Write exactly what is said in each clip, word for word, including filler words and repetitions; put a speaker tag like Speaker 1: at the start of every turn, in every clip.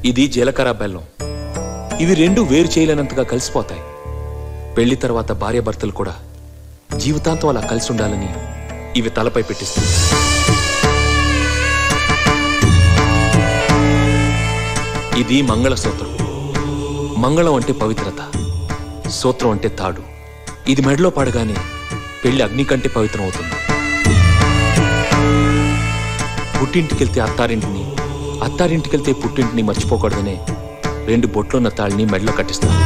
Speaker 1: ఇది జీలకర్ర బెల్లం. ఇవి రెండు వేరు చేయలేనంతగా కలిసిపోతాయి. పెళ్లి తర్వాత భార్యాభర్తలు కూడా జీవితాంతం అలా కలిసి ఉండాలని ఇవి తలపై పెట్టిస్తుంది. ఇది మంగళసూత్రం. మంగళం అంటే పవిత్రత, సూత్రం అంటే తాడు. ఇది మెడలో పడగానే పెళ్లి అగ్ని కంటే పవిత్రం అవుతుంది. పుట్టింటికెళ్తే అత్తారింటిని, అత్తారింటికెళ్తే పుట్టింటిని మర్చిపోకూడదనే రెండు బొట్లున్న తాళ్ళని మెడలో కట్టిస్తారు.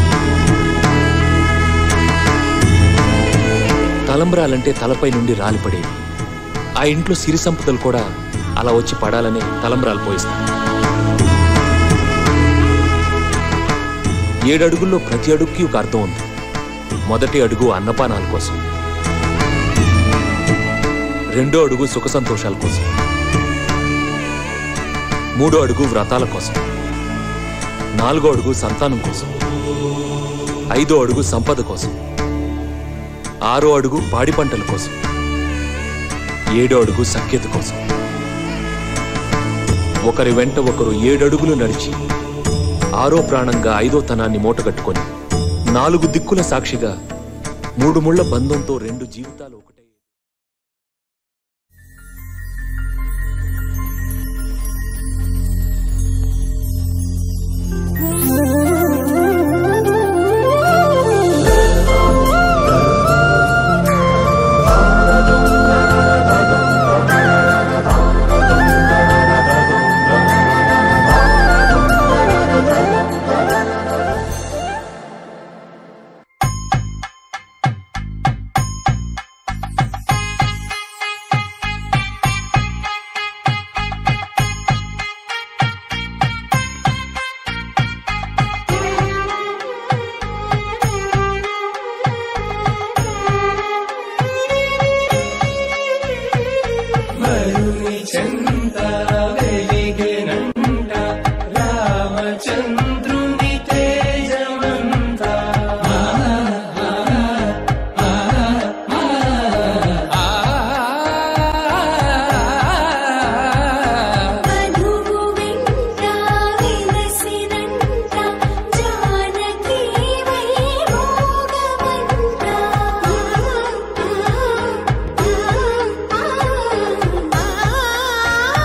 Speaker 1: తలంబ్రాలంటే తలపై నుండి రాలిపడేవి. ఆ ఇంట్లో సిరి సంపదలు కూడా అలా వచ్చి పడాలనే తలంబ్రాలు పోయిస్తారు. ఏడడుగుల్లో ప్రతి అడుగుకి ఒక అర్థం ఉంది. మొదటి అడుగు అన్నపానాల కోసం, రెండో అడుగు సుఖ సంతోషాల కోసం, మూడో అడుగు వ్రతాల కోసం, నాలుగో అడుగు సంతానం కోసం, ఐదో అడుగు సంపద కోసం, ఆరో అడుగు పాడి పంటల కోసం, ఏడో అడుగు సఖ్యత కోసం. ఒకరి వెంట ఒకరు ఏడడుగులు నడిచి ఆరో ప్రాణంగా ఐదో తనాన్ని మూటగట్టుకొని నాలుగు దిక్కుల సాక్షిగా మూడు ముళ్ల బంధంతో రెండు జీవితాలు ఒకటే.
Speaker 2: ఆ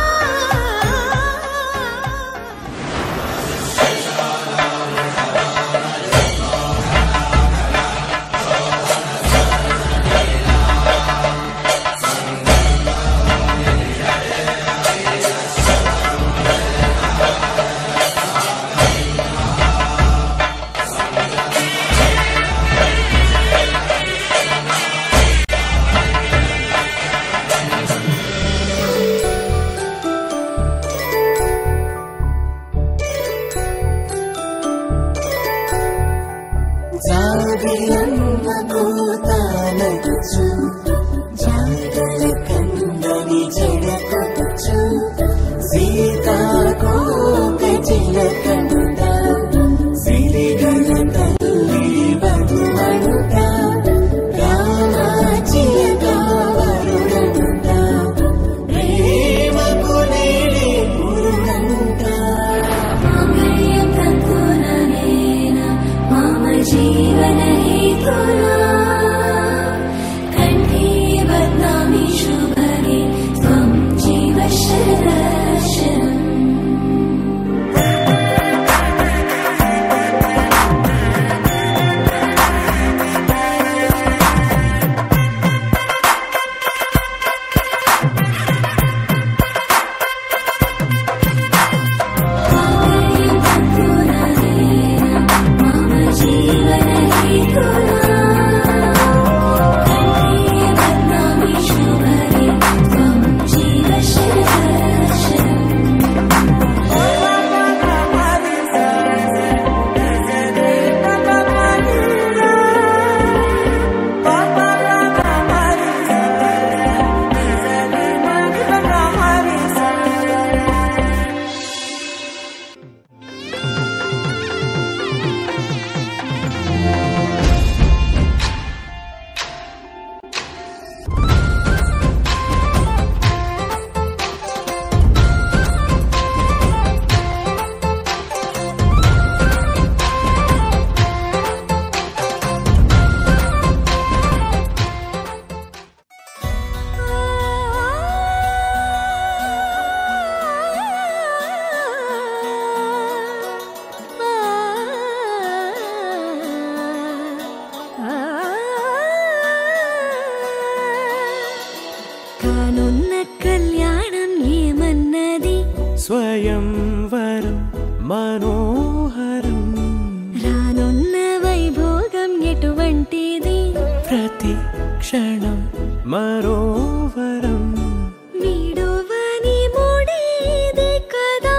Speaker 2: కానున్న కళ్యాణం ఏమన్నది
Speaker 3: స్వయంవరం మనోహరం
Speaker 2: రానున్న వైభోగం ఎటువంటిది
Speaker 3: ప్రతి క్షణం మరోవరం
Speaker 2: వీడువని మూడేది కదా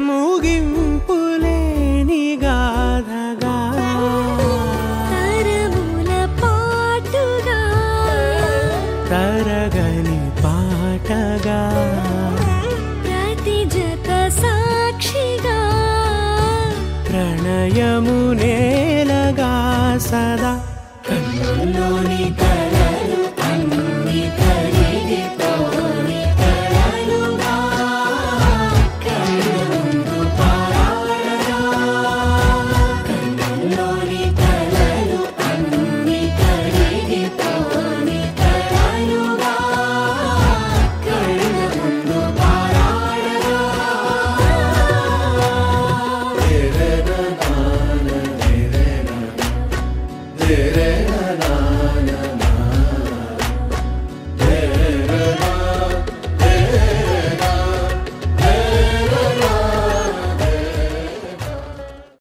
Speaker 3: ముగింపులేని గాథగా
Speaker 2: తరముల పాటుగా
Speaker 3: తరగని పాటగా
Speaker 2: ప్రతి జత సాక్షిగా
Speaker 3: ప్రణయము నేలగా సదా కన్నుల్లోని కలలు అన్ని కరిగిపోని కలలుగా కళ్ళ ముందు పారాడగా కన్నుల్లోని కలలు అన్ని కరిగిపోని కలలుగా కళ్ళ ముందు పారాడగా तेरे